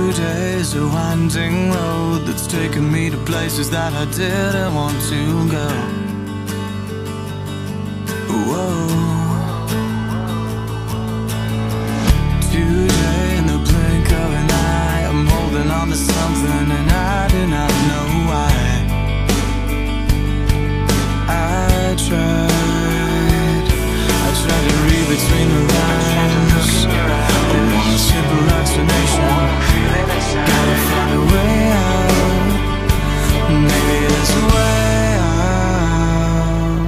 Today's a winding road that's taken me to places that I didn't want to go. Whoa. Today in the blink of an eye, I'm holding on to something and I do not know why. I tried to read between the lines. I want a simple explanation. Gotta find a way out. Maybe there's a way out.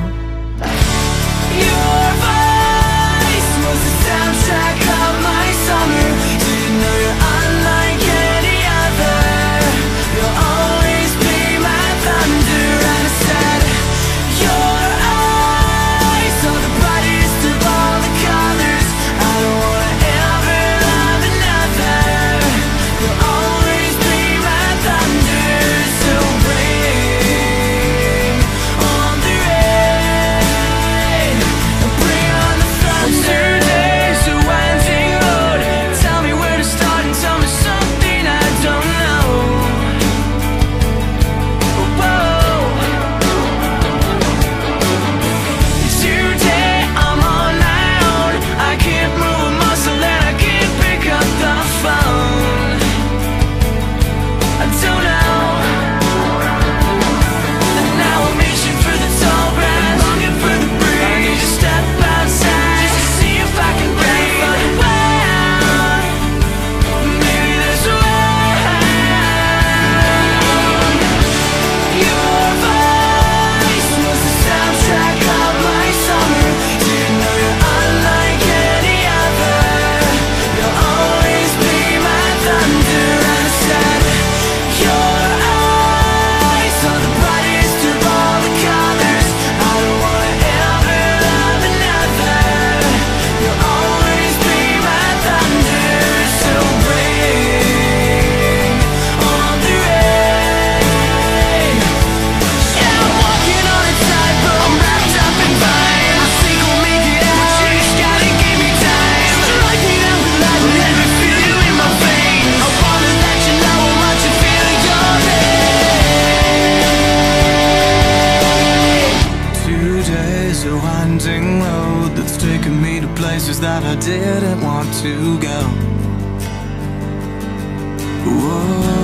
Your voice was the soundtrack of my summer. Didn't know you're unlike any other. You'll always be my thunder. And I said, your eyes are the brightest of all the colors. I don't wanna ever love another. You'll always be my thunder. So bring on the rain, bring on the thunder. Today's a winding road. Tell me where to start and tell me something I don't know. Whoa. Today I'm on my own. I can't move a muscle and I can't pick up the phone. I don't know. And now I'm reaching for the tall grass, longing for the breeze. I need to step outside just to see if I can breathe. Find a way out. Maybe there's a way out. Your voice was the soundtrack of my summer. Didn't know you're unlike any other. You'll always be my thunder. And I said, your eyes are the brightest of all the colors. I don't wanna ever love another. You'll always be my thunder. So bring on the rain. Yeah, I'm walking on a tightrope. I'm wrapped up in vines. I think we'll make it out. You just gotta give me time. Strike me down with lightning. Let me feel you in my veins. I wanna let you know how much I feel your pain. Today's a winding road that's taken me to places that I didn't want to go. Whoa.